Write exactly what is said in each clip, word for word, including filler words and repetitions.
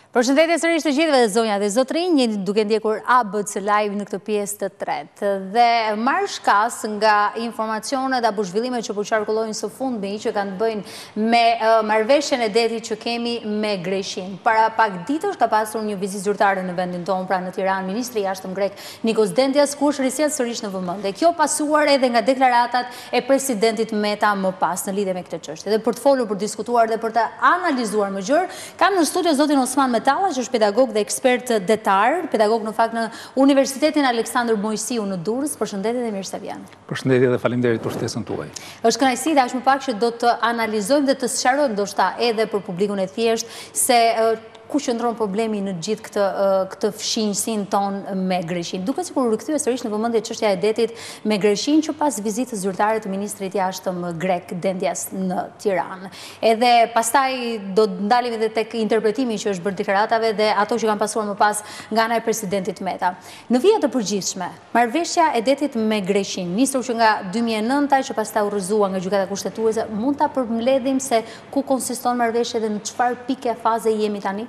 Përshëndetje sërish të gjithëve dhe zonja dhe zotrinj, jeni duke ndjekur A B C Live në këtë pjesë të tretë. Dhe marrë shkas nga informacionet apo zhvillimet që po qarkullojnë së fundmi që kanë të bëjnë me marrëveshjen e detit që kemi me Greqin. Para pak ditësh ka pasur një vizitë zyrtare në vendin tonë, pra në Tiranë, ministri i jashtëm grek Nikos Dendias, ku është risjell sërish në vëmendje. Kjo pasuar edhe nga deklaratat e presidentit Meta më pas në lidhje me këtë çështje. Dhe për të folur, për diskutuar dhe për të analizuar më gjerë, kam në studio zotin Osman Metalla, që është pedagog dhe ekspert detar, pedagog në fakt në Universitetin Aleksandër Mojsiu në Durrës. Përshëndetje dhe mirë se vjen. Përshëndetje dhe faleminderit për ftesën tuaj. Është kënaqësi dhe aq më pak që do të analizojmë dhe të sqarojmë ndoshta edhe për publikun e thjesht se ku qëndron problemi në gjithë këtë, këtë fshinjësinë tonë me Greqinë. Duket sikur u rikthye sërish në vëmendje çështja e detit me Greqinë që pas vizitës zyrtare të ministrit jashtëm grek Dendias në Tiranë. Edhe pastaj do ndalemi edhe tek interpretimi që është bërë deklaratave dhe ato që kanë pasuar më pas nga ana e presidentit Meta. Në vija të përgjithshme, marrëveshja e detit me Greqinë, nisur që nga dy mijë e nënta që pastaj u rrëzua nga gjykata kushtetuese, mund ta përmbledhim se ku konsiston marrëveshja dhe në çfarë pike faze jemi tani?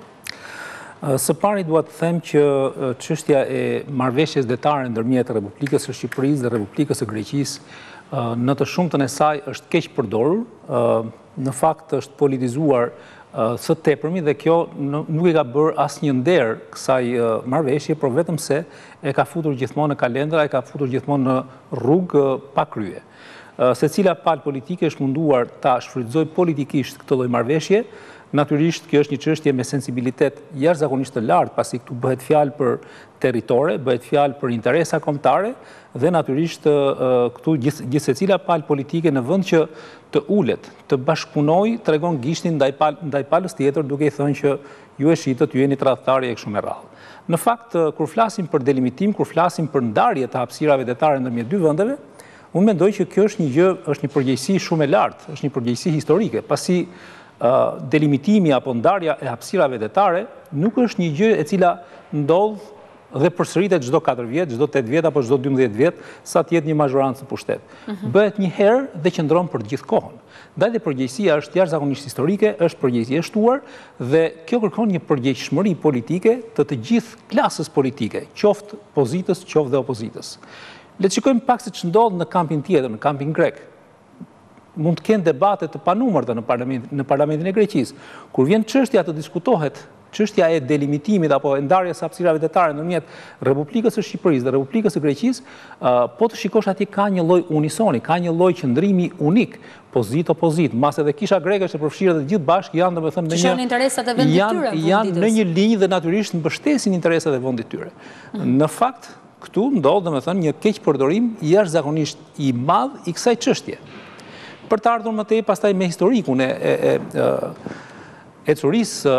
Së pari dua të them që çështja e marrëveshjes detare ndërmjet Republikës së Shqipërisë dhe Republikës së Greqisë në të shumtën e saj është keq përdorur, në fakt është politizuar së tepërmi dhe kjo nuk i ka bërë asnjë nder kësaj marrëveshje, por vetëm se e ka futur gjithmonë në kalendra, e ka futur gjithmonë në rrugë pa krye. Secila palë politike është munduar ta shfrytëzoj politikisht këtë lloj marrëveshje. Natyrisht, kjo është një çështje me sensibilitet jashtëzakonisht të lartë, pasi këtu bëhet fjalë për territore, bëhet fjalë për interesa kombëtare dhe natyrisht këtu gjithë secila palë politike në vend që të ulet, të bashkëpunojë, tregon gishtin ndaj palë, ndaj palës tjetër, duke i thënë që ju e shitët, ju jeni tradhtarë e kështu me radhë. Në fakt, kur flasim për delimitim, kur flasim për ndarje të hapësirave detare ndërmjet dy vendeve, unë mendoj që kjo është një gjë, është një përgjegjësi shumë e lartë, është një përgjegjësi historike, pasi delimitimi apo ndarja e hapësirave detare nuk është një gjë e cila ndodh dhe përsëritet çdo katër vjet, çdo tetë vjet apo çdo dymbëdhjetë vjet, sa të jetë një mazhorancë në pushtet. Bëhet një herë dhe qëndron për gjithë kohën. Ndaj përgjegjësia është jashtëzakonisht historike, është përgjegjësi e shtuar dhe kjo kërkon një përgjegjshmëri politike të të gjithë klasës politike, qoftë pozitës, qoftë dhe opozitës. Le të shikojmë pak se ç'ndodh në kampin tjetër, në kampin grek. Mund të kenë debate të panumërta në parlamentin, në parlamentin e Greqisë. Kur vjen çështja të diskutohet, çështja e delimitimit apo e ndarjes së hapësirave detare ndërmjet Republikës së Shqipërisë dhe Republikës së Greqisë, po të shikosh atje ka një lloj unisoni, ka një lloj qëndrimi unik, pozit opozit, mas edhe kisha greke që përfshirë dhe gjithë bashkë janë domethënë në një interesat e vendit tyre, janë në një linjë dhe natyrisht mbështesin interesat e vendit tyre. Në fakt, këtu ndodh domethënë një keq përdorim jashtëzakonisht i madh i kësaj çështje. Për të ardhur më tej pastaj me historikun e e e curisë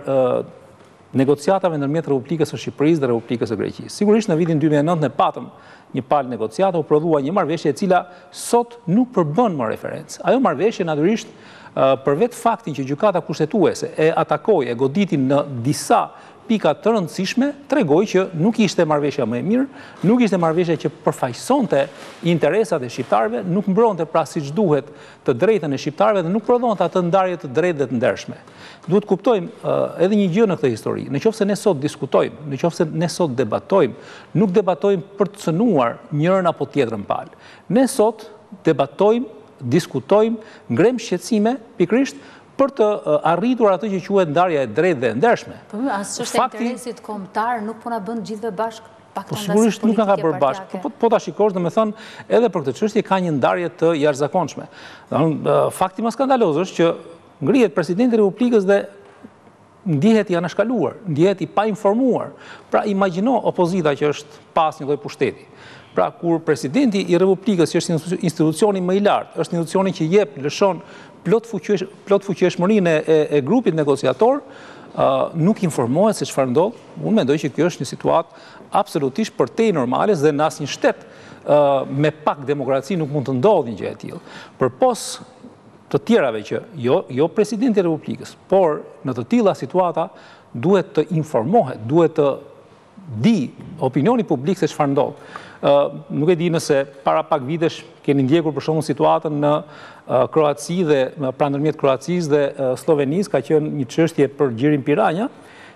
negociatave ndërmjet Republikës së Shqipërisë dhe Republikës së Greqisë. Sigurisht në vitin dy mijë e nëntë ne patëm një palë negociate, u prodhua një marrëveshje e cila sot nuk përbën më referencë. Ajo marrëveshje natyrisht për vetë faktin që gjykata kushtetuese e atakoi, e goditi në disa pika të rëndësishme, tregoi që nuk ishte marrëveshja më e mirë, nuk ishte marrëveshja që përfaqësonte interesat e shqiptarëve, nuk mbronte pra siç duhet të drejtën e shqiptarëve dhe nuk prodhonte atë ndarje të drejtë dhe të ndershme. Duhet kuptojmë edhe një gjë në këtë histori. Nëse ne sot diskutojmë, nëse ne sot debatojmë, nuk debatojmë për të cënuar njërin apo tjetrën palë. Ne sot debatojmë, diskutojmë, ngrem shqetësime pikërisht për të arritur atë që quhet ndarja e drejtë dhe e ndershme. Po, as çështja e interesit kombëtar nuk po na bën gjithëve bashkë. Po sigurisht nuk ka bërë bashkë. Po ta shikosh, domethënë, edhe për këtë çështje ka një ndarje të jashtëzakonshme. Fakti më skandaloz është që ngrihet presidenti i Republikës dhe ndihet i anashkaluar, ndihet i painformuar. Pra imagjino opozita që është pas një lloj pushteti. Pra kur presidenti i Republikës, që është institucioni më i lartë, është institucioni që jep, lëshon plot fuqishmërinë e, e grupit negociator, uh, nuk informohet se çfarë ndodh. Unë mendoj që kjo është një situatë absolutisht përtej normale dhe në asnjë shtet uh, me pak demokraci nuk mund të ndodhë një gjë e tillë. Përpos të tjerave që jo, jo presidenti i Republikës, por në të tilla situata duhet të informohet, duhet të di opinioni publik se çfarë ndodh. Uh, nuk e di nëse para pak vitesh keni ndjekur për shembull situatën në uh, Kroaci dhe pra ndërmjet Kroacisë dhe uh, Slovenisë ka qenë një çështje për Gjirin Piranja,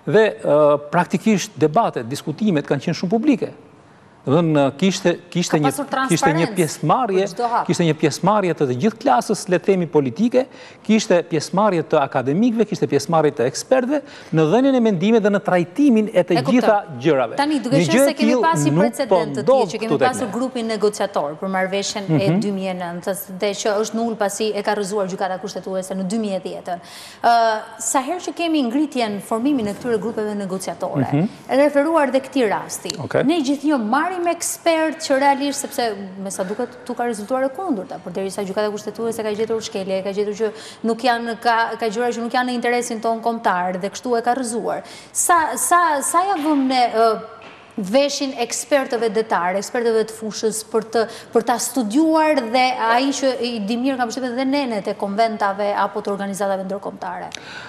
Dhe praktikisht debatet, diskutimet kanë qenë shumë publike. Kishte një pjesëmarrje, kishte një pjesëmarrje të të gjithë klasës, le të themi politike, kishte pjesëmarrje të akademikëve, kishte pjesëmarrje të ekspertëve në dhënien e mendimeve dhe në trajtimin e të gjitha gjërave. Tani, duke qenë se kemi pasur precedent të tillë, që kemi pasur grupin negociator për marrëveshjen e dy mijë e nëntës dhe që është në ul pasi e ka rrëzuar gjykata kushtetuese në dy mijë e dhjetën. Sa herë që kemi ngritjen, formimin e këtyre grupeve negociatore, e referuar dhe këtij rasti, ne gjithnjë me ekspert që realisht, sepse me sa duket tu ka rezultuar e kundërta, por derisa gjykata kushtetuese ka gjetur shkelje, ka gjetur që nuk janë ka ka gjëra që nuk janë në interesin ton kombëtar dhe kështu e ka rrëzuar. Sa sa sa ja vëm ne veshin ekspertëve detar, ekspertëve të fushës për të për ta studiuar dhe ai që i di mirë ka përshtypjen dhe nenet e konventave apo të organizatave ndërkombëtare.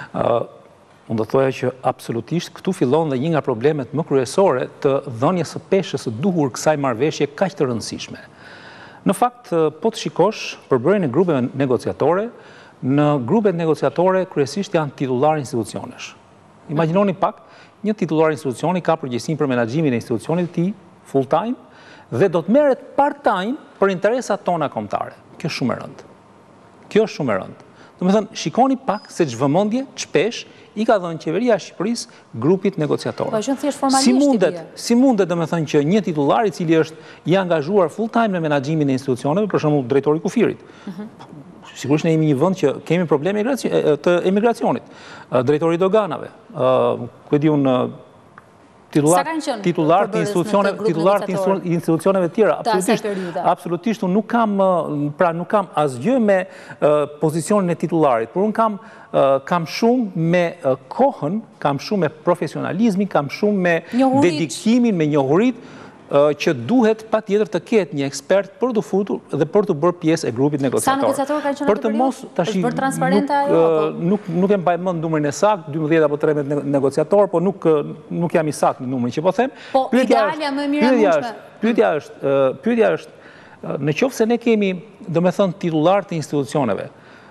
Unë do thoja që absolutisht këtu fillon dhe një nga problemet më kryesore të dhënies së peshës së duhur kësaj marrëveshje kaq të rëndësishme. Në fakt, po të shikosh përbërjen e grupeve negociatore, në grupet negociatore kryesisht janë titullar institucionesh. Imagjinoni pak, një titullar institucioni ka përgjegjësinë për menaxhimin e institucionit të tij full time dhe do të merret part time për interesat tona kombëtare. Kjo është shumë e rëndë. Kjo është shumë e rëndë. Domethënë, shikoni pak se ç'vëmendje, ç'pesh i ka dhënë qeveria e Shqipërisë grupit negociator. Si mundet, si mundet domethënë që një titullar i cili është i angazhuar full time në menaxhimin e institucioneve, për shembull drejtori i kufirit. Sigurisht ne jemi një vend që kemi probleme të emigracionit. Drejtori i doganave, ku e di unë titullar të institucioneve tjera. Absolutisht, unë nuk kam, pra nuk kam asgjë me pozicionin e titularit, por unë kam kam shumë me kohën, kam shumë me profesionalizmin, kam shumë me dedikimin, me njohurit, që duhet pa tjetër të ketë një ekspert për të futur dhe për të bërë pjesë e grupit negociator. Sa negociator ka qenë në atë periudhë? Është bërë transparente ajo? Nuk e mbaj mend numrin e saktë, dymbëdhjetë apo tridhjetë negociator, po nuk jam i saktë në numrin që po them. Po idealja më e mirë e mundshme. Pyetja është, pyetja është, në qoftë se ne kemi, domethënë, titullar të institucioneve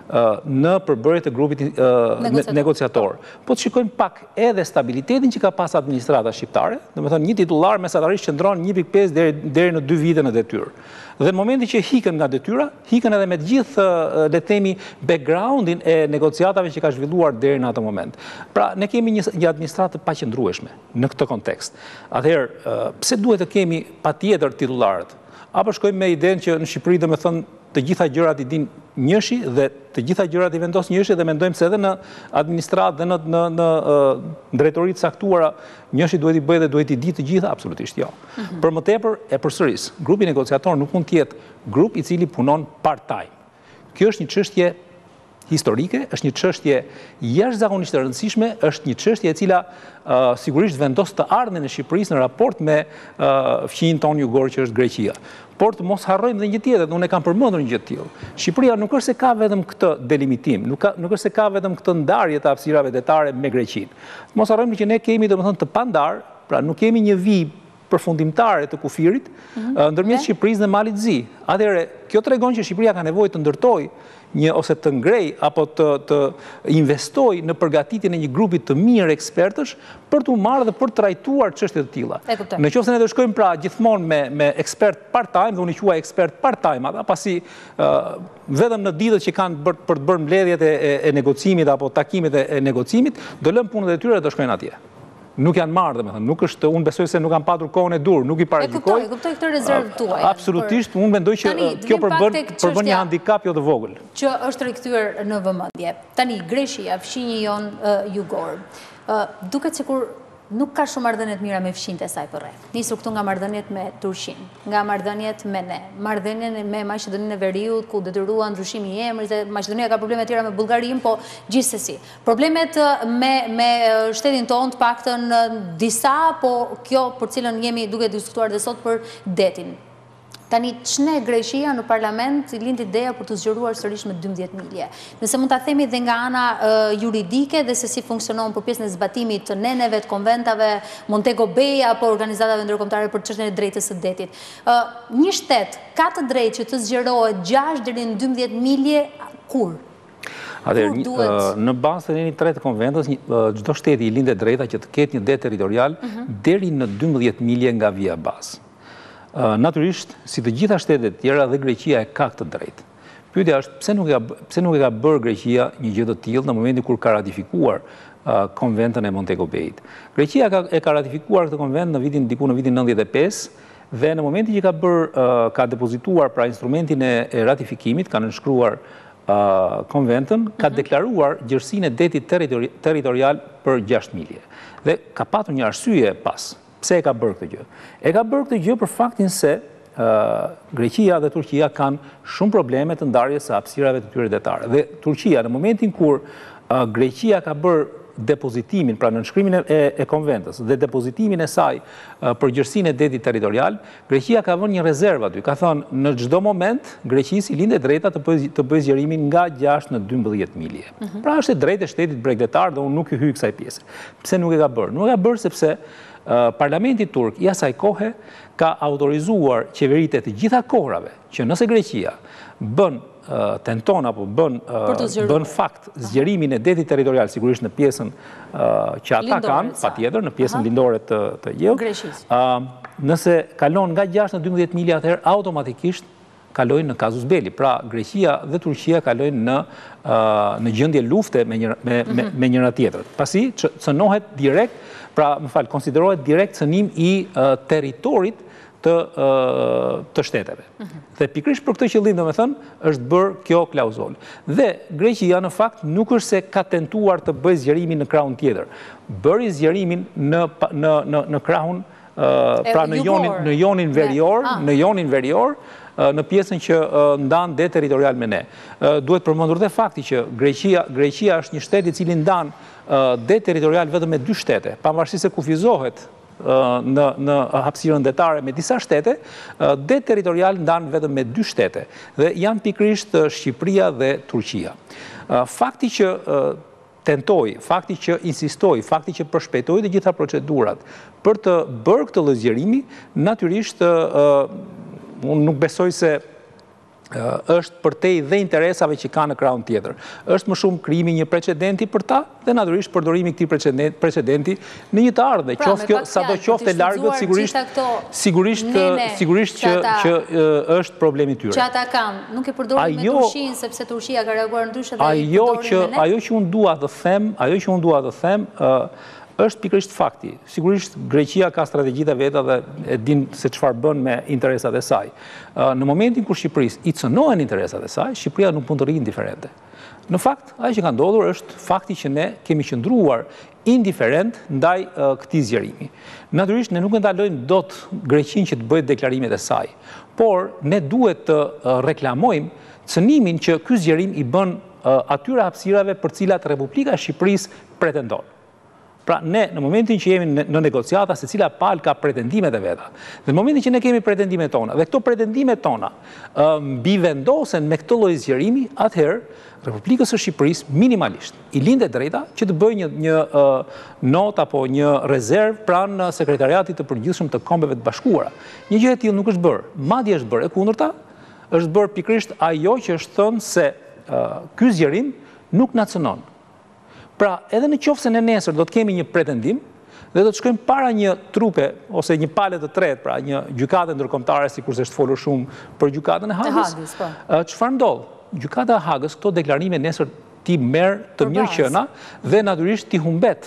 në përbërje të grupit negociator. Po të shikojmë pak edhe stabilitetin që ka pas administrata shqiptare, domethënë një titullar mesatarisht qëndron një pikë pesë deri në dy vite në detyrë. Dhe në momentin që hikën nga detyra, hikën edhe me të gjithë, le të themi, backgroundin e negociatave që ka zhvilluar deri në atë moment. Pra, ne kemi një administratë të paqëndrueshme në këtë kontekst. Atëherë, pse duhet të kemi patjetër titullarët? Apo shkojmë me idenë që në Shqipëri domethënë të gjitha gjërat i din njëshi dhe të gjitha gjërat i vendos njëshi dhe mendojmë se edhe në administratë dhe në drejtoritë saktuara njëshi duhet i bëjë dhe duhet i di të gjitha, absolutisht jo. Për më tepër e përsëris, grupi negociator nuk mund të jetë grup i cili punon part-time. Kjo është një çështje historike, është një çështje jashtëzakonisht e rëndësishme, është një çështje e cila sigurisht vendos të ardhmen e Shqipërisë në raport me fëmijën tonë jugor që është Greqia. Por të mos harrojmë dhe një tjetër, unë e kam përmendur një gjë të tillë. Shqipëria nuk është se ka vetëm këtë delimitim, nuk është se ka vetëm këtë ndarje të hapësirave detare me Greqinë. Mos harrojmë që ne kemi domethënë të pandar, pra nuk kemi një vijë përfundimtare të kufirit ndërmjet Shqipërisë dhe Malit Zi. Atëherë, kjo tregon që Shqipëria ka nevojë të ndërtojë një ose të ngrej apo të investoj në përgatitjen e një grupi të mirë ekspertësh për të marrë dhe për të trajtuar çështje të tilla. Në qoftë se ne do shkojmë pra gjithmonë me ekspert part-time, dhe unë i quaj ekspert part-time ata, pasi vetëm në ditët që kanë për të bërë mbledhjet e negocimit apo takimet e negocimit, do lënë punën e tyre dhe do shkojnë atje. Nuk janë marrë, domethënë, nuk është, unë besoj se nuk kanë patur kohën e dur, nuk i paragjykoj. E kuptoj këtë rezervë tuaj. Absolutisht, unë mendoj që kjo përbën një handicap jo të vogël. Që është rikthyer në vëmendje. Tani Greqia, fëmijë jon jugor. Duket sikur nuk ka shumë marrëdhënie të mira me fëmijët e saj përreth. Nisur këtu nga marrëdhëniet me Turqinë, nga marrëdhëniet me ne, marrëdhënien me Maqedoninë e Veriut, ku detyruan ndryshimi i emrit, dhe Maqedonia ka probleme të tjera me Bullgarinë, po gjithsesi. Problemet me me shtetin tonë të paktën disa, po kjo për cilën jemi duke diskutuar dhe sot për detin. Tani, ç'ne Greqia në parlament i lind ideja për të zgjeruar sërish me dymbëdhjetë milje. Nëse mund ta themi dhe nga ana juridike dhe se si funksionon për pjesën e zbatimit të neneve, të konventave, Montego Bay apo organizatave ndërkombëtare për çështjen e drejtës së detit. Një shtet ka të drejtë që të zgjerohet gjashtë deri në dymbëdhjetë milje kur? Në bazë të njëri tretë konventës, çdo shteti i lindë drejta që të ketë një det territorial deri në dymbëdhjetë milje nga vija bazë. Natyrisht, si të gjitha shtetet tjera dhe Greqia e ka këtë drejtë. Pyetja është pse nuk e pse nuk e ka bërë Greqia një gjë të tillë në momentin kur ka ratifikuar konventën e Montego Bayt. Greqia ka, e ka ratifikuar këtë konvent në vitin diku në vitin nëntëdhjetë e pesë dhe në momentin që ka bërë ka depozituar pra instrumentin e ratifikimit, ka nënshkruar konventën, ka deklaruar gjerësinë e detit territorial për gjashtë milje. Dhe ka patur një arsye pas. Pse e ka bërë këtë gjë? E ka bërë këtë gjë për faktin se Greqia dhe Turqia kanë shumë probleme të ndarjes së hapësirave të tyre detare. Dhe Turqia, në momentin kur Greqia ka bërë depozitimin, pra nënshkrimin e konventës dhe depozitimin e saj për gjërsinë e detit territorial, Greqia ka vënë një rezervë aty. Ka thënë në çdo moment Greqisë i lindet drejta të bëjë zgjerimin nga gjashtë në dymbëdhjetë milje. Pra është e drejtë e shtetit bregdetar dhe unë nuk i hyj kësaj pjese. Pse nuk e ka bërë? Nuk e ka bërë sepse Parlamenti turk i asaj kohe ka autorizuar qeveritë të gjitha kohrave që nëse Greqia bën tenton apo bën bën fakt zgjerimin e detit territorial, sigurisht në pjesën që ata kanë, patjetër në pjesën lindore të të Greqisë. Nëse kalon nga gjashtë në dymbëdhjetë milje, atëherë automatikisht kalojnë në casus belli. Pra Greqia dhe Turqia kalojnë në në gjendje lufte me njëra me me njëra tjetrën. Pasi cënohet direkt, pra më fal, konsiderohet direkt cënim i territorit të të shteteve. Dhe pikërisht për këtë qëllim, domethënë, është bërë kjo klauzolë. Dhe Greqia në fakt nuk është se ka tentuar të bëjë zgjerimin në krahun tjetër. Bëri zgjerimin në në në në krahun pra në jonin në jonin verior, në jonin verior, në pjesën që ndan det territorial me ne. Duhet përmendur dhe fakti që Greqia Greqia është një shtet i cili ndan det territorial vetëm me dy shtete, pavarësisht se kufizohet në në hapësirën detare me disa shtete, det territorial ndan vetëm me dy shtete dhe janë pikërisht Shqipëria dhe Turqia. Fakti që tentoi, fakti që insistoi, fakti që përshpejtoi të gjitha procedurat për të bërë këtë zgjerimi, natyrisht unë nuk besoj se është përtej dhe interesave që ka në krahun tjetër. Është më shumë krijimi një precedenti për ta dhe natyrisht përdorimi i këtij precedenti në një të ardhme, qoftë kjo sado qoftë e largët, sigurisht sigurisht sigurisht që që është problemi i tyre. Që ata kanë, nuk e përdorin me Turqinë sepse Turqia ka reaguar ndryshe dhe ajo që ajo që unë dua të them, ajo që unë dua të them është pikërisht fakti. Sigurisht Greqia ka strategjitë e veta dhe e din se çfarë bën me interesat e saj. Në momentin kur Shqipërisë i cënohen interesat e saj, Shqipëria nuk mund të rrijë indiferente. Në fakt, ajo që ka ndodhur është fakti që ne kemi qëndruar indiferent ndaj këtij zgjerimi. Natyrisht ne nuk e ndalojmë dot Greqinë që të bëjë deklarimet e saj, por ne duhet të reklamojmë cënimin që ky zgjerim i bën atyre hapësirave për cilat Republika e Shqipërisë pretendon. Pra ne, në momentin që jemi në negociata, se cila palë ka pretendimet e veta. Dhe në momentin që ne kemi pretendimet tona, dhe këto pretendimet tona mbi vendosen me këtë lloj zgjerimi, atëherë Republikës së Shqipërisë minimalisht i lindet drejta që të bëjë një, një uh, not apo një rezervë pranë sekretariatit të përgjithshëm të Kombeve të Bashkuara. Një gjë e tillë nuk është bërë. Madje është bërë e kundërta, është bërë pikërisht ajo që është thënë se uh, ky zgjerim nuk na cënon. Pra, edhe në qoftë se ne nesër do të kemi një pretendim dhe do të shkojmë para një trupe ose një pale të tretë, pra një gjykate ndërkombëtare, sikurse është folur shumë për gjykatën e Hagës. Çfarë ndodh? Gjykata e Hagës këto deklarime nesër ti merr të mirëqëna dhe natyrisht ti humbet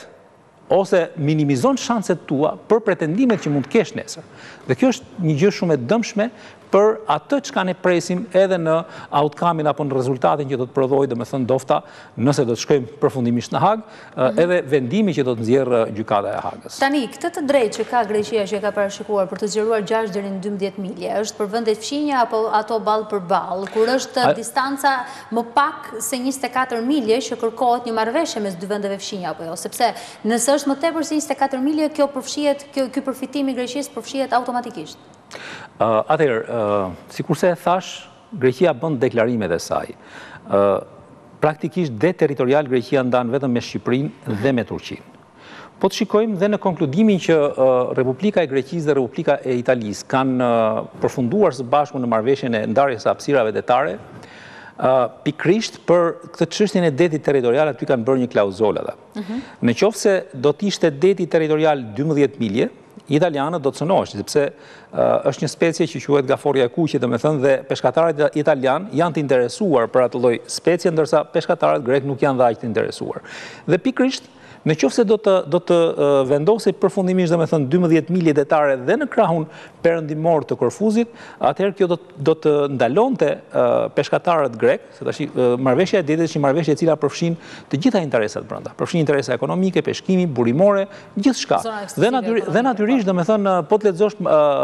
ose minimizon shanset tua për pretendimet që mund të kesh nesër. Dhe kjo është një gjë shumë e dëmshme për atë çka ne presim edhe në outcome-in apo në rezultatin që do të prodhojë, domethënë dofta, nëse do të shkojmë përfundimisht në Hagë, mm-hmm. edhe vendimi që do të nxjerrë gjykata e Hagës. Tani, këtë të drejtë që ka Greqia që ka parashikuar për të zgjeruar gjashtë deri në dymbëdhjetë milje, është për vendet fqinja apo ato ball për ball, kur është A... distanca më pak se njëzet e katër milje që kërkohet një marrëveshje mes dy vendeve fqinja apo jo, sepse nëse është më tepër se njëzet e katër milje, kjo përfshihet, kjo ky përfitim i Greqisë përfshihet automatikisht. Uh, Atëherë, uh, si kurse e thash, Greqia bën deklarimet e saj. Uh, praktikisht det territorial Greqia ndan vetëm me Shqipërinë dhe me Turqinë. Po të shikojmë dhe në konkludimin që uh, Republika e Greqisë dhe Republika e Italisë kanë uh, përfunduar së bashku në marrëveshjen e ndarjes së hapësirave detare, pikrisht për këtë çështjen e detit territorial aty kanë bërë një klauzolë ata. Në qoftë se do të ishte deti territorial dymbëdhjetë milje, italianët do të cënoheshin, sepse është një specie që quhet gaforia e kuqe, domethënë, dhe peshkatarët italian janë të interesuar për atë lloj specie, ndërsa peshkatarët grek nuk janë aq të interesuar. Dhe pikrisht në qoftë se do të do të vendosej përfundimisht domethënë dymbëdhjetë milje detare dhe në krahun perëndimor të Korfuzit, atëherë kjo do do të ndalonte peshkatarët grek, se tash marrëveshja e detit është një marrëveshje e cila përfshin të gjitha interesat brenda. Përfshin interesa ekonomike, peshkimi, burimore, gjithçka. Dhe natyrisht dhe natyrisht domethënë po të lexosh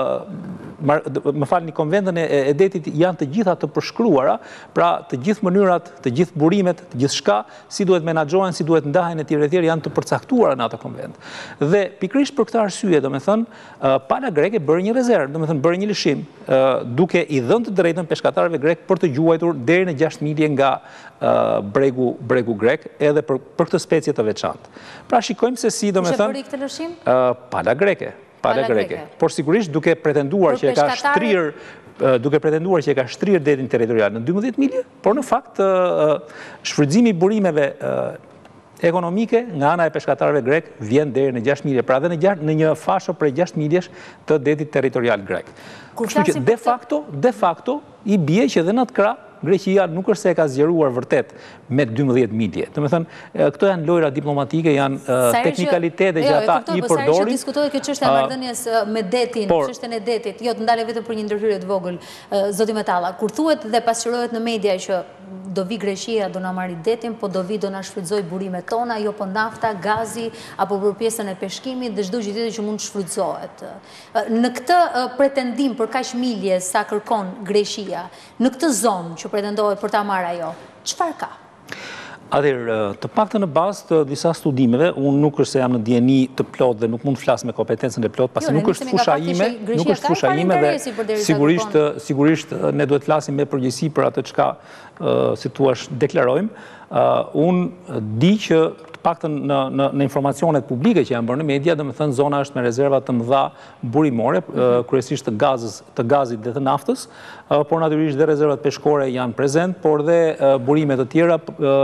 më falni konventën e detit janë të gjitha të përshkruara, pra të gjithë mënyrat, të gjithë burimet, të gjithçka, si duhet menaxhohen, si duhet ndahen etj etj janë të përcaktuara në atë konvent. Dhe pikrisht për këtë arsye, domethënë, pala greke bëri një rezervë, domethënë bëri një lëshim, duke i dhënë të drejtën peshkatarëve grek për të gjuajtur deri në gjashtë milje nga bregu bregu grek, edhe për për këtë specie të veçantë. Pra shikojmë se si domethënë. Kush e bëri këtë lëshim? Pala greke. Pala greke. Por sigurisht duke pretenduar që e ka shtrirë duke pretenduar që e ka shtrirë detin territorial në dymbëdhjetë milje, por në fakt shfrytëzimi i burimeve ekonomike nga ana e peshkatarëve grek vjen deri në gjashtë milje, pra dhe në në një fashë prej gjashtë miljesh të detit territorial grek. Kështu që de facto, de facto i bie që dhe në atë krah Greqia nuk është se e ka zgjeruar vërtet me dymbëdhjetë milje. Domethënë, këto janë lojra diplomatike, janë teknikalitete që ata i përdorin. Po sa herë diskutohet kjo çështje e marrëdhënies me detin, çështjen e detit, jo të ndale vetëm për një ndërhyrje të vogël, zoti Metalla. Kur thuhet dhe pasqyrohet në media që do vi Greqia, do na marrë detin, po do vi do na shfrytëzoj burimet tona, jo po nafta, gazi apo për pjesën e peshkimit dhe çdo gjë tjetër që mund të shfrytëzohet. Në këtë pretendim për kaq milje sa kërkon Greqia, në këtë zonë që pretendohet për ta marrë ajo, çfarë ka? Atëherë, të paktën në bazë të disa studimeve, unë nuk është se jam në dieni të plot dhe nuk mund të flas me kompetencën e plot, pasi nuk është fusha ime, nuk është fusha ime dhe sigurisht sigurisht ne duhet të flasim me përgjegjësi për atë çka si thua deklarojmë. Unë di që paktën në, në, në informacionet publike që janë bërë në media, domethënë zona është me rezerva të mëdha burimore, mm-hmm. kryesisht të gazës, të gazit dhe të naftës, por natyrisht dhe rezervat peshkore janë prezent, por dhe burime të tjera,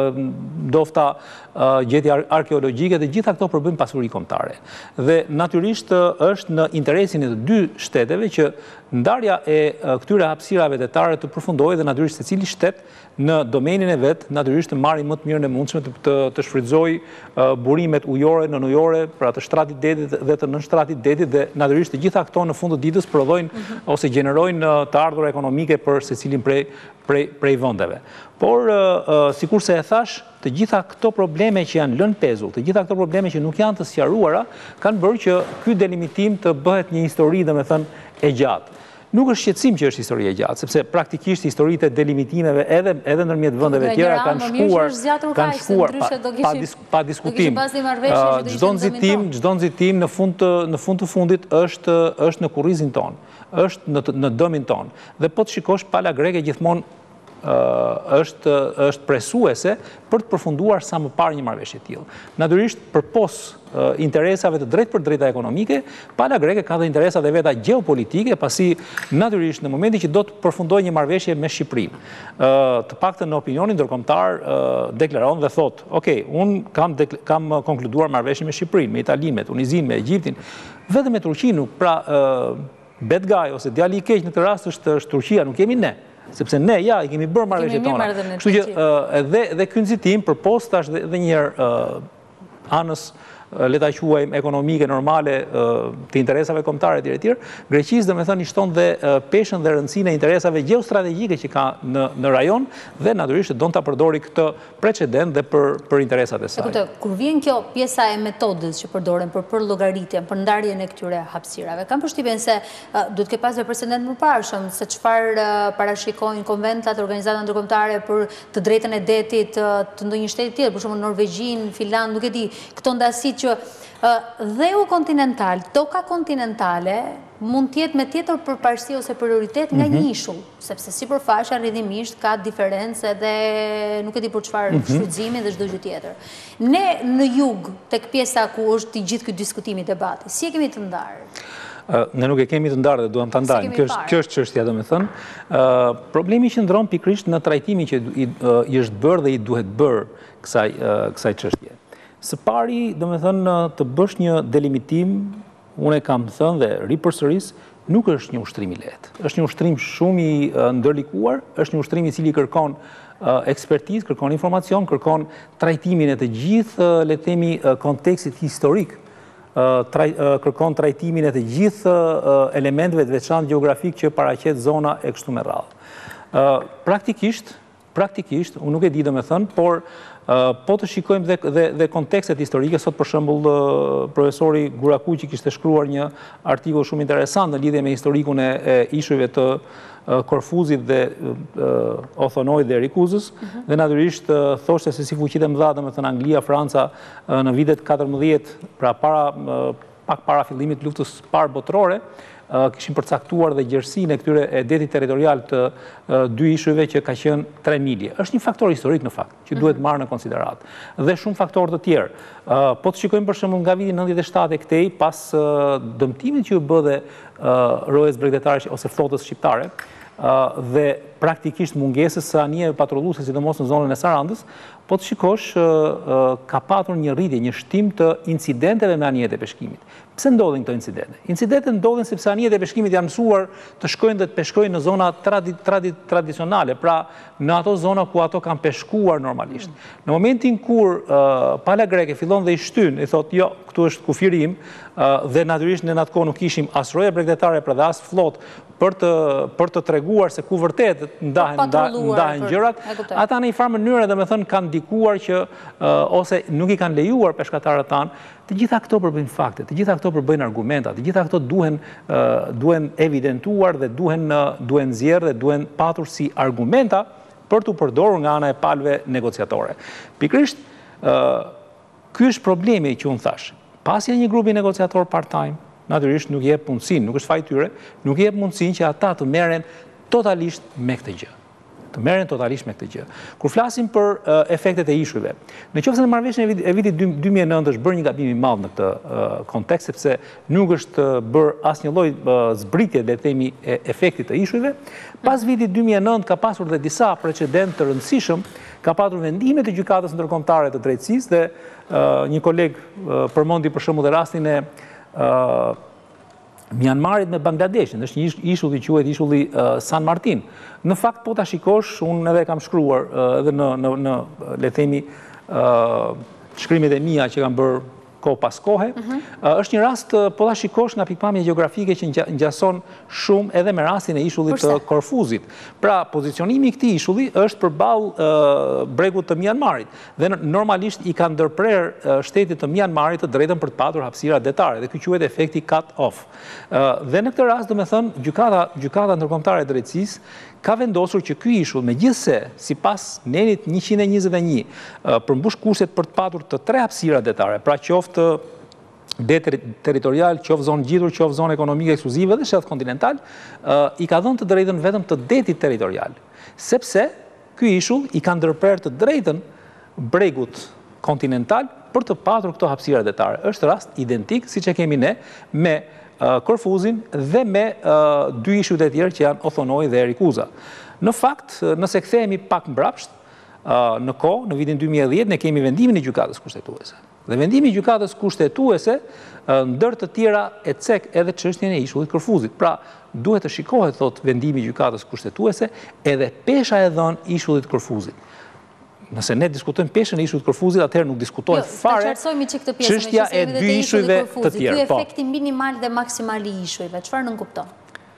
dofta gjetje arkeologjike dhe gjitha këto përbëjnë pasuri kombëtare. Dhe natyrisht është në interesin e të dy shteteve që ndarja e këtyre hapësirave detare të përfundojë dhe natyrisht secili shtet në domenin e vet, natyrisht të marrë më të mirën e mundshme të, të, të shfrytëzojë burimet ujore, nënujore, pra të shtratit detit dhe të nënshtratit detit dhe natyrisht të gjitha këto në fund të ditës prodhojnë mm-hmm. ose gjenerojnë të ardhura ekonomike për secilin prej prej prej vendeve. Por uh, sikur se e thash, të gjitha këto probleme që janë lënë pezull, të gjitha këto probleme që nuk janë të sqaruara, kanë bërë që ky delimitim të bëhet një histori, domethënë, e gjatë. Nuk është shqetësim që është histori e gjatë, sepse praktikisht historitë e delimitimeve edhe edhe ndërmjet vendeve tjera kanë shkuar, kanë shkuar pa, pa, pa diskutim. Çdo nxitim, çdo nxitim në fund të në fund të fundit është është në kurrizin ton, është në në dëmin ton. Dhe po të shikosh pala greke gjithmonë është është presuese për të përfunduar sa më parë një marrëveshje e tillë. Natyrisht përpos interesave të drejtë për drejta ekonomike, pala greke ka dhe interesa dhe veta gjeopolitike, pasi natyrisht në momentin që do të përfundojë një marrëveshje me Shqipërinë, të paktën në opinionin ndërkombëtar deklaron dhe thotë, ok, unë kam kam konkluduar marrëveshje me Shqipërinë, me Italinë, me Tunizinë, me Egjiptin, vetëm me Turqinë, pra bad guy ose djali i keq në këtë rast është është Turqia, nuk jemi ne. Sepse ne, ja, i kemi bërë marrëveshjet tona. Kështu që edhe dhe ky nxitim përpos tash edhe një herë anës le ta quajmë ekonomike normale të interesave kombëtare etj etj, Greqisë domethënë i shton dhe peshën dhe rëndësinë e interesave gjeostrategjike që ka në në rajon dhe natyrisht don ta përdori këtë precedent dhe për për interesat e saj. Kuptoj, kur vjen kjo pjesa e metodës që përdoren për për llogaritjen, për ndarjen e këtyre hapësirave, kam përshtypjen se duhet të pasur precedent më parshëm se çfarë parashikojnë konventat, organizata ndërkombëtare për të drejtën e detit të ndonjë shteti tjetër, për shembull Norvegjin, Finland, nuk e di, këto ndasi që dheu kontinental, toka kontinentale mund tjetë me tjetër përparësi ose prioritet nga një ishull, sepse sipërfaqja rrjedhimisht ka diferencë dhe nuk e di për çfarë shfrytëzimi dhe çdo gjë tjetër. Ne në jug, tek pjesa ku është i gjithë ky diskutimi, debati, si e kemi të ndarë? Ne nuk e kemi të ndarë dhe duham të ndajmë. Kjo është çështja, domethënë. Problemi që ndron pikërisht në trajtimin që i është bërë dhe i duhet bërë kësaj çështje. Së pari, domethënë, të bësh një delimitim, unë e kam thënë dhe ripërsëris, nuk është një ushtrim i lehtë. Është një ushtrim shumë i ndërlikuar, është një ushtrim i cili kërkon ekspertizë, kërkon informacion, kërkon trajtimin e të gjithë, le të themi, kontekstit historik, kërkon trajtimin e të gjithë elementeve të veçantë gjeografik që paraqet zona e kështu me radhë. Praktikisht, praktikisht, unë nuk e di domethënë, por po të shikojmë dhe kontekstet historike, sot për shembull profesori Gurakuqi kishte shkruar një artikull shumë interesant në lidhje me historikun e ishujve të Korfuzit dhe Othonojit dhe Rikuzës, dhe natyrisht thoshte se si fuqitë e mëdha, domethënë Anglia, Franca në vitet katërmbëdhjetë, pra para pak para fillimit të luftës parë botërore, kishin përcaktuar dhe gjerësinë e këtyre e detit territorial të dy ishujve që ka qenë tre milje. Është një faktor historik në fakt, që duhet marrë në konsiderat. Dhe shumë faktorë të tjerë. Po të shikojmë për shembull nga viti nëntëdhjetë e shtatë e këtej, pas dëmtimit që u bë dhe rojes bregdetare ose flotës shqiptare, dhe praktikisht mungesës së anijeve patrulluese, sidomos në zonën e Sarandës, po të shikosh ka patur një rritje, një shtim të incidenteve me anijet e peshkimit. Pse ndodhin këto incidente? Incidentet ndodhin sepse anijet e peshkimit janë mësuar të shkojnë dhe të peshkojnë në zona tradicionale, pra në ato zona ku ato kanë peshkuar normalisht. Në momentin kur pala greke fillon dhe i shtyn, i thot, jo, këtu është kufiri im, dhe natyrisht në atë kohë nuk ishim as roje bregdetare për dhe as flot për të treguar se ku vërtet ndahen gjërat, ata në një farë mënyre dhe me thënë kanë ndikuar që ose nuk i kanë lejuar peshkatarët tanë. Të gjitha këto përbëjnë fakte, të gjitha këto përbëjnë argumentat, të gjitha këto duhen evidentuar dhe duhen zjerë dhe duhen patur si argumenta për të përdorur nga ana e palëve negociatore. Pikrisht, ky është problemi që unë thash. Pasja një grupi negociator part-time, natyrisht nuk jep mundësinë, nuk është faj tyre, nuk jep mundësinë që ata të merren totalisht me këtë gjë. Të merren totalisht me këtë gjë. Kur flasim për efektet e ishujve, në qoftë se në marrëveshjen e vitit dy mijë e nëntë është bërë një gabim i madh në këtë kontekst, sepse nuk është bërë asnjë lloj zbritje, le të themi, e efektit të ishujve, pas vitit dy mijë e nëntë ka pasur dhe disa precedent të rëndësishëm, ka patur vendime të gjykatës ndërkombëtare të drejtësisë dhe një koleg përmendi për shembull dhe rastin e Myanmarit me Bangladeshin, është një ishull i quhet ishulli San Martin. Në fakt, po ta shikosh, unë edhe kam shkruar edhe në, le të themi, shkrimet e mia që kam bërë kohë pas kohe, është një rast, po ta shikosh nga pikpamje gjeografike që ngjason shumë edhe me rastin e ishullit të Korfuzit. Pra, pozicionimi i këtij ishulli është përballë bregut të Myanmarit dhe normalisht i ka ndërprer shtetit të Myanmarit të drejtën për të patur hapësira detare dhe ky quhet efekti cut off. Dhe në këtë rast, domethënë, gjykata gjykata ndërkombëtare e drejtësisë ka vendosur që ky ishull, megjithse sipas nenit njëqind e njëzet e një, përmbush kushtet për të patur të tre hapësira detare, pra qoftë det territorial, qoftë zonë ngjitur, qoftë zonë ekonomike ekskluzive dhe shelf kontinental, i ka dhënë të drejtën vetëm të detit territorial, sepse ky ishull i ka ndërprer të drejtën bregut kontinental për të patur këto hapësira detare. Është rast identik, siç e kemi ne, me Korfuzin dhe me dy ishujt e tjerë që janë Othonoi dhe Rikuza. Në fakt, nëse kthehemi pak mbrapsht, në kohë, në vitin dy mijë e dhjetë, ne kemi vendimin e gjykatës kushtetuese. Dhe vendimi i gjykatës kushtetuese, ndër të tjera, e cek edhe çështjen e ishullit Korfuzit. Pra, duhet të shikohet, thot vendimi i gjykatës kushtetuese, edhe pesha e dhënë ishullit Korfuzit. Nëse ne diskutojmë peshën e ishujt Korfuzit, atëherë nuk diskutohet fare çështja e dy ishujve të tjerë. Ky efekti minimal dhe maksimal i ishujve, çfarë nënkupton?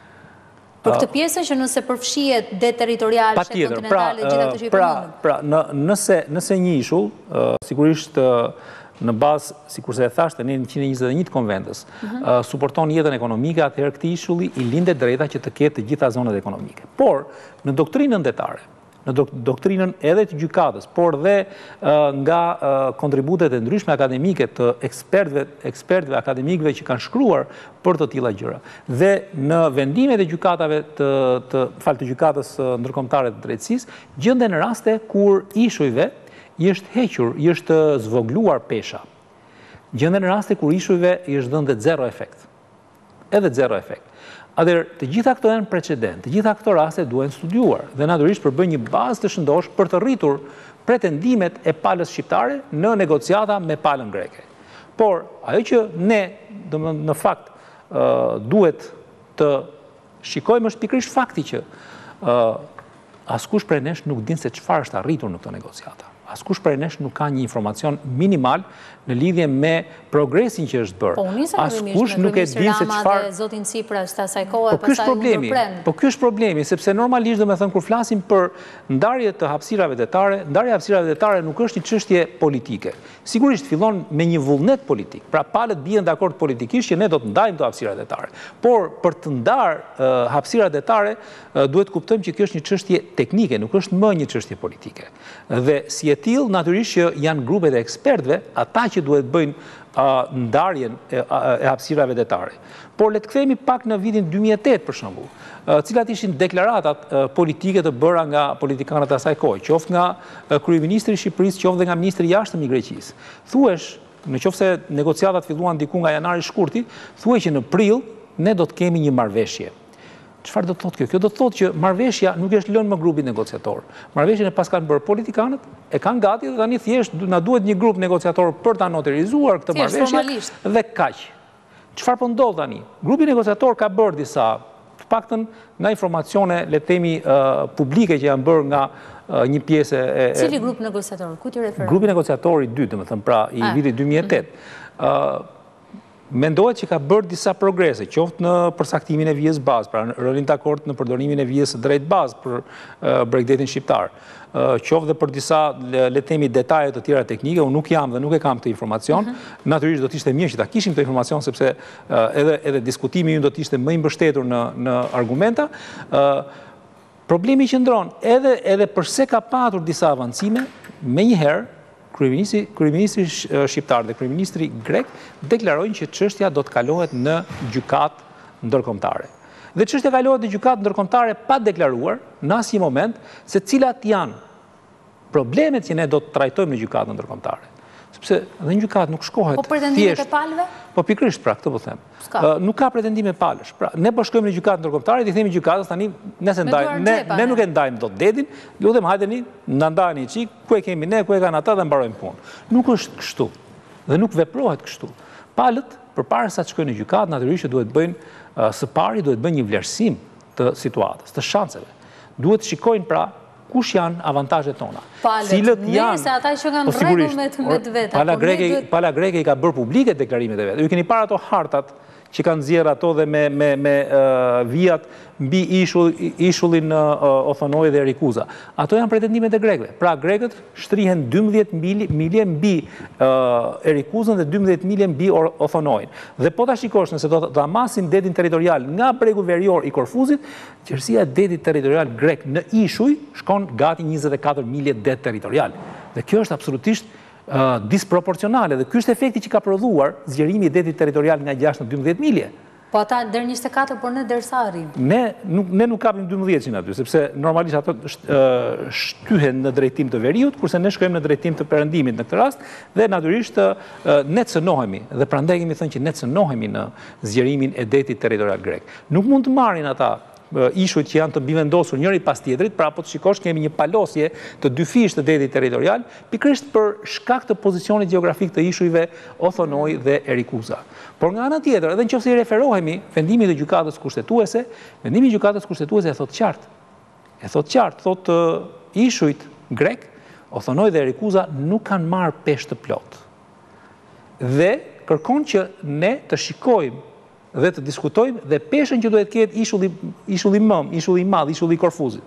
Për këtë pjesën që nëse përfshihet det territorial, shet kontinentale, gjitha këto që i përmendëm. Pra, nëse nëse një ishull, sigurisht në bazë, sikurse e thashtë, në njëqind e njëzet e një të konventës, suporton jetën ekonomike, atëherë këtij ishulli i lindet drejta që të ketë të gjitha zonat ekonomike. Por, në doktrinën detare, në doktrinën edhe të gjykatës, por dhe nga kontributet e ndryshme akademike të ekspertëve akademikëve që kanë shkruar për të tilla gjëra. Dhe në vendimet e gjykatave të fal të gjykatës ndërkombëtare të drejtësisë, gjenden raste kur ishujve i është hequr, i është zvogluar pesha. Gjenden raste kur ishujve i është dhënë zero efekt. edhe zero efekt. Atëherë, të gjitha këto janë precedent, të gjitha këto raste duhen studiuar dhe natyrisht përbën një bazë të shëndosh për të rritur pretendimet e palës shqiptare në negociata me palën greke. Por, ajo që ne, në fakt, duhet të shikojmë është pikërisht fakti që askush prej nesh nuk din se çfarë është arritur në këto negociata. Askush prej nesh nuk ka një informacion minimal në lidhje me progresin që është bërë. Po, unisë Askush nuk e din se çfarë. Zotin Tsipras të asaj kohe, po ky është problemi. Po ky është problemi, sepse normalisht domethënë kur flasim për ndarje të hapësirave detare, ndarja e hapësirave detare nuk është një çështje politike. Sigurisht fillon me një vullnet politik. Pra palët bien dakord politikisht që ne do të ndajmë këto hapësira detare. Por për të ndarë hapësirat detare duhet kuptojmë që kjo është një çështje teknike, nuk është më një çështje politike. Dhe si e tillë natyrisht që janë grupet e ekspertëve, ata që duhet bëjnë ndarjen e hapësirave detare. Por le të kthehemi pak në vitin dy mijë e tetë për shembull, cilat ishin deklaratat politike të bëra nga politikanët e asaj kohe, qoftë nga kryeministri i Shqipërisë, qoftë nga ministri i jashtëm i Greqisë. Thuhesh, nëse negociatat filluan diku nga janari shkurti, thuhej që në prill ne do të kemi një marrëveshje. Çfarë do të thotë kjo? Kjo do të thotë që marrëveshja nuk është lënë më grupit negociator. Marrëveshjen e pas kanë bërë politikanët, e kanë gati dhe tani thjesht na duhet një grup negociator për ta notarizuar këtë marrëveshje dhe kaq. Çfarë po ndodh tani? Grupi negociator ka bërë disa, të paktën nga informacione, le të themi, publike që janë bërë nga një pjesë e Cili grup negociator? Ku ti referon? Grupi negociator i dytë, domethënë pra i vitit dy mijë e tetë. Mendohet që ka bërë disa progrese, qoftë në përsaktimin e vijës bazë, pra në rënin të akord në përdorimin e vijës drejt bazë për Bregdetin shqiptar, qoftë dhe për disa, le të themi, detaje të tjera teknike, unë nuk jam dhe nuk e kam këtë informacion, natyrisht do të ishte mirë që ta kishim këtë informacion, sepse edhe diskutimi ju do të ishte më i mbështetur në argumenta. Problemi që ndron, edhe përse ka patur disa avancime, me njëherë, Kryeministri shqiptar dhe kryeministri grek deklarojnë që çështja do të kalohet në gjykatë ndërkombëtare. Dhe çështja kalohet në gjykatë ndërkombëtare pa deklaruar në asnjë moment se cilat janë problemet që ne do të trajtojmë në gjykatën ndërkombëtare. Sepse dhe në gjykatë nuk shkohet thjesht. Po pretendimet e palëve? Po pikërisht pra, këtë po them. Nuk ka pretendime palësh. Pra, ne po shkojmë në gjykatë ndërkombëtare, i themi gjykatës tani, nëse ndajmë, ne nuk e ndajmë dot detin, lutem hajdeni, na ndajeni çik, ku e kemi ne, ku e kanë ata dhe mbarojmë punë. Nuk është kështu. Dhe nuk veprohet kështu. Palët, përpara sa të shkojnë në gjykatë, natyrisht duhet bëjnë së pari, duhet bëjnë një vlerësim të situatës, të shanseve. Duhet shikojnë pra kush janë avantazhet tona. Palët, nëse ata që kanë rregull me të veta. Pala greke i ka bërë publike deklarimet e vetë. Ju keni parë ato hartat që kanë nxjerrë ato dhe me vijat mbi ishullin Othonoi dhe Erikuza. Ato janë pretendimet e grekëve. Pra grekët shtrihen dymbëdhjetë milje mbi Erikuzën dhe dymbëdhjetë milje mbi Othonoin. Dhe po ta shikosh nëse do të amasin detin territorial nga bregu verior i Korfuzit, qerësia e detit territorial grek në ishuj shkon gati njëzet e katër milje det territorial. Dhe kjo është absolutisht disproporcionale dhe ky është efekti që ka prodhuar zgjerimi i detit territorial nga gjashtë në dymbëdhjetë milje. Po ata deri njëzet e katër, por ne derisa arrim. Ne nuk kapim dymbëdhjetë aty, sepse normalisht ato shtyhen në drejtim të veriut, kurse ne shkojmë në drejtim të perëndimit në këtë rast, dhe natyrisht ne cënohemi, dhe prandaj kemi thënë që ne cënohemi në zgjerimin e detit territorial grek. Nuk mund të marrin ata ishujt që janë të mbivendosur njëri pas tjetrit, pra po të shikosh kemi një palosje të dy fish të detit territorial, pikërisht për shkak të pozicionit gjeografik të ishujve Othonoi dhe Erikuza. Por nga ana tjetër, edhe nëse i referohemi vendimit të gjykatës kushtetuese, vendimi i gjykatës kushtetuese e thot qartë. E thot qartë, thot ishujt grek, Othonoi dhe Erikuza nuk kanë marrë peshë të plotë. Dhe kërkon që ne të shikojmë dhe të diskutojmë dhe peshën që duhet ketë ishulli mëm, ishulli madh, ishulli i Korfuzit.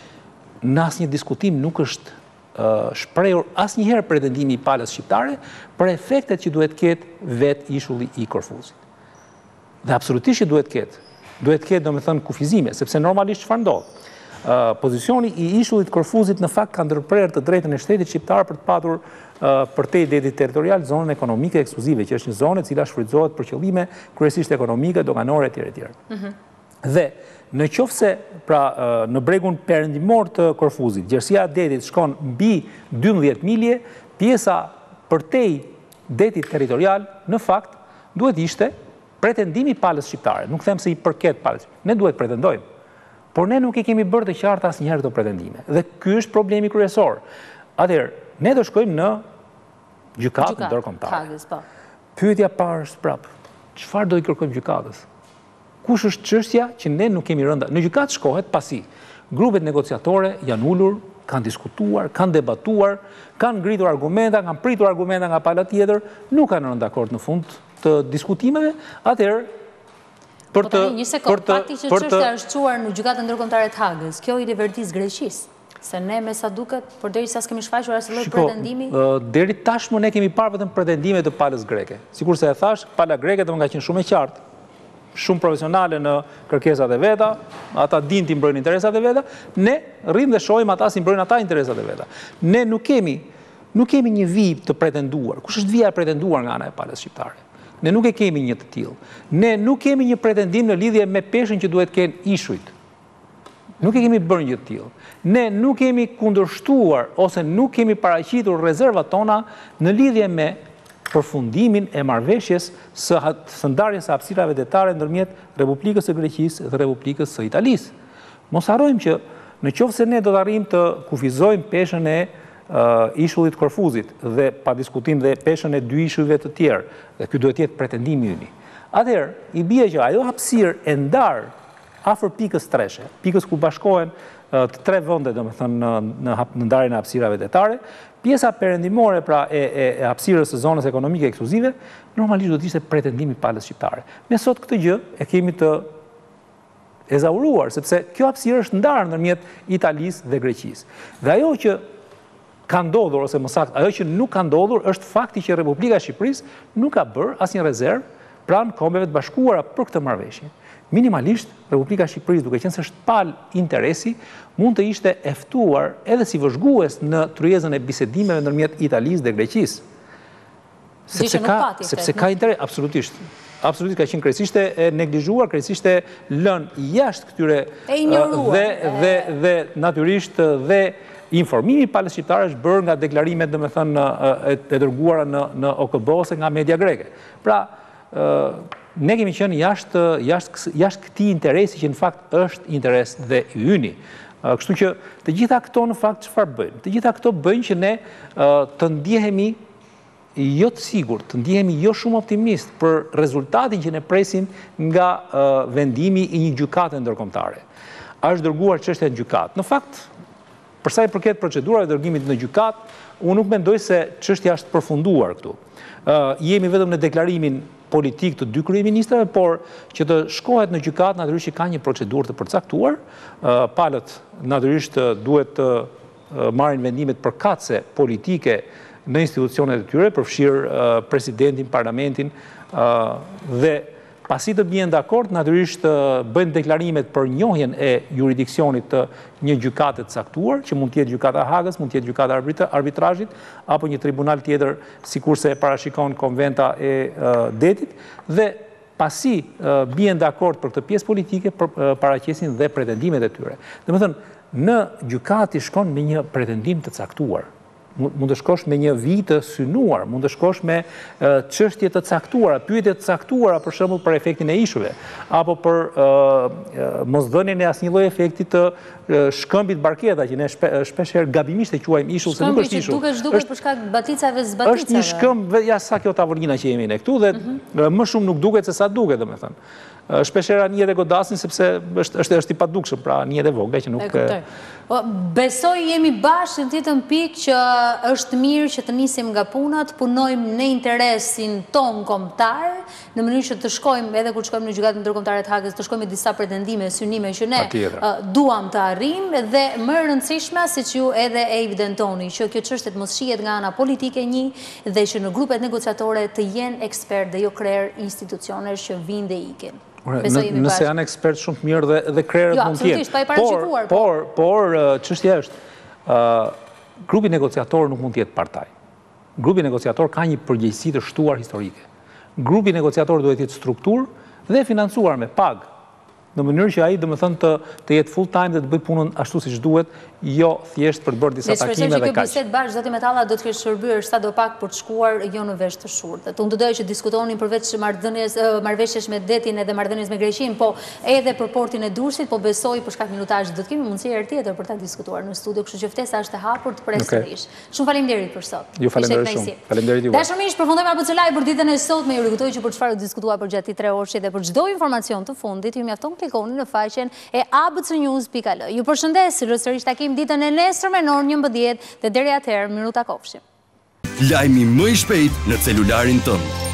Në asnjë diskutim nuk është shprehur asnjëherë pretendimi i palës shqiptare për efektet që duhet ketë vetë ishulli i Korfuzit. Dhe absolutisht që duhet ketë, duhet ketë domethënë kufizime, sepse normalisht çfarë ndodh? Pozicioni i ishullit Korfuzit në fakt ka ndërprerë të drejtën e shtetit shqiptar për të patur përtej detit territorial zonën ekonomike ekskluzive, që është një zonë e cila shfrytëzohet për qëllime kryesisht ekonomike, doganore etj etj. Dhe në qoftë se pra në bregun perëndimor të Korfuzit, gjerësia e detit shkon mbi dymbëdhjetë milje, pjesa përtej detit territorial në fakt duhet ishte pretendimi palës shqiptare, nuk them se i përket palës, ne duhet pretendojmë, por ne nuk i kemi bërë të qarta asnjëherë këto pretendime. Dhe ky është problemi kryesor. Atëherë, ne do shkojmë në gjykatë ndërkombëtare. Pyetja parë është prapë, çfarë do i kërkojmë gjykatës? Kush është çështja që ne nuk kemi rënda? Në gjykatë shkohet pasi grupet negociatore janë ulur, kanë diskutuar, kanë debatuar, kanë ngritur argumenta, kanë pritur argumenta nga pala tjetër, nuk kanë rënë dakord në fund të diskutimeve, atëherë për të një sekond, fakti që çështja është çuar në gjykatën ndërkombëtare të Hagës, kjo i divertis Greqisë. Se ne me sa duket, përderisa s'kemi shfaqur asnjë lloj pretendimi. Deri tashmë ne kemi parë vetëm pretendime të palës greke. Sikur se e thash, pala greke do nga qenë shumë e qartë, shumë profesionale në kërkesat e veta, ata dinë ti mbrojnë interesat e veta, ne rrim dhe shohim ata si mbrojnë ata interesat e veta. Ne nuk kemi, nuk kemi një vijë të pretenduar. Kush është vija e pretenduar nga ana e palës shqiptare? Ne nuk e kemi një të tillë. Ne nuk kemi një pretendim në lidhje me peshën që duhet kenë ishujt. Nuk e kemi bërë një të tillë. Ne nuk kemi kundërshtuar ose nuk kemi paraqitur rezervat tona në lidhje me përfundimin e marrëveshjes së ndarjes së hapësirave detare ndërmjet Republikës së Greqisë dhe Republikës së Italisë. Mos harrojmë që në qoftë se ne do të arrijmë të kufizojmë peshën e ishullit Korfuzit dhe pa diskutim dhe peshën e dy ishujve të tjerë, dhe ky duhet të jetë pretendimi ynë. Atëherë, i bie që ajo hapësirë e ndarë afër pikës treshe, pikës ku bashkohen të tre vende, domethënë në ndarjen e hapësirave detare, pjesa perëndimore pra e hapësirës së zonës ekonomike ekskluzive, normalisht do të ishte pretendimi i palës shqiptare. Ne sot këtë gjë e kemi të ezauruar, sepse kjo hapësirë është ndarë ndërmjet Italisë dhe Greqisë. Dhe ajo që ka ndodhur, ose më saktë, ajo që nuk ka ndodhur, është fakti që Republika e Shqipërisë nuk ka bërë asnjë rezervë pranë Kombeve të Bashkuara për këtë marrëveshje. Minimalisht, Republika e Shqipërisë, duke qenë se është pal interesi, mund të ishte e ftuar edhe si vëzhgues në tryezën e bisedimeve ndërmjet Italisë dhe Greqisë. Sepse ka, sepse ka interes, absolutisht. Absolutisht ka qenë krejtësisht e neglizhuar, krejtësisht e lënë jashtë këtyre dhe dhe dhe natyrisht dhe informimi i palës shqiptare është bërë nga deklarimet, domethënë, e dërguara në në O K B ose nga media greke. Pra, ne kemi qenë jashtë jashtë jashtë këtij interesi që në fakt është interes dhe i yni. Kështu që të gjitha këto në fakt çfarë bëjnë? Të gjitha këto bëjnë që ne të ndjehemi jo të sigurt, të ndjehemi jo shumë optimist për rezultatin që ne presim nga vendimi i një gjykate ndërkombëtare. A është dërguar çështja në gjykatë? Në fakt, për sa i përket procedurave të dërgimit në gjykatë, unë nuk mendoj se çështja është përfunduar këtu. Jemi vetëm në deklarimin politik të dy kryeministrave, por që të shkohet në gjykatë natyrisht që ka një procedurë të përcaktuar. Palët natyrisht duhet të marrin vendimet përkatëse politike në institucionet e tyre, përfshirë presidentin, parlamentin, dhe pasi të bien dakord, natyrisht bëjnë deklarimet për njohjen e juridiksionit të një gjykate të caktuar, që mund të jetë gjykata e Hagës, mund të jetë gjykata e arbitrazhit, apo një tribunal tjetër, sikurse e parashikon konventa e detit, dhe pasi bien dakord për këtë pjesë politike, paraqesin dhe pretendimet e tyre. Domethënë, në gjykati shkon me një pretendim të caktuar. Mund të shkosh me një vijë të synuar, mund të shkosh me çështje të caktuara, pyetje të caktuara për shembull për efektin e ishujve, apo për mosdhënien e asnjë lloji efekti të shkëmbit barketa, që ne shpesh herë gabimisht e quajmë ishull, se nuk është ishull. Shkëmbi që duket duket për shkak baticave zbaticave. Është një shkëmb, ja sa kjo tavolina që jemi ne këtu, dhe më shumë nuk duket se sa duket, domethënë. Shpeshherë anijet e godasin sepse është është i padukshëm, pra anijet e vogla që nuk. Besoj jemi bashkë në të njëjtën pikë që është mirë që të nisim nga puna, të punojmë në interesin ton kombëtar, në mënyrë që të shkojmë edhe kur shkojmë në gjykatën ndërkombëtare të Hagës, të shkojmë me disa pretendime, synime që ne duam të arrijmë, dhe më e rëndësishme, siç ju edhe e evidentoni, që kjo çështje të mos shihet nga ana politike një, dhe që në grupet negociatore të jenë ekspert dhe jo krerë institucionesh që vinë dhe ikin. Nëse janë ekspert shumë të mirë dhe krerët mund t'jenë. Por, çështja është, grupi negociator nuk mund t'jetë partaj. Grupi negociator ka një përgjegjësi të shtuar historike. Grupi negociator duhet jetë strukturë dhe financuar me pagë, në mënyrë që ai domethënë të të jetë full time dhe të bëjë punën ashtu siç duhet, jo thjesht për bërë disa takime dhe kaq. Dhe që bisedë bashkë, zoti Metalla do të kesh shërbyer sa do pak për të shkuar jo në vesh të shurtët. Unë të dojë që diskutonin përveç marrëveshjes me detin edhe marrëdhënies me Greqinë, po edhe për portin e Durrësit, po besoj për shkak minutazh do të kemi mundësi herë tjetër për ta diskutuar në studio, kështu që ftesa është e hapur të presërish. Shumë faleminderit për sot. Ju falenderoj shumë. Faleminderit juve. Dashurish, përfundojmë A B C Live për ditën e sotme. Ju rikujtoj që për çfarë diskutuar për gjatë tre orësh dhe për çdo informacion të fundit, ju mjafton klikoni në faqen e a b c news dot a l. Ju përshëndes, rësërish takim ditën e nesërme në orën njëmbëdhjetë dhe deri atëherë miru takofshim. Lajmi më i shpejt në celularin tënd.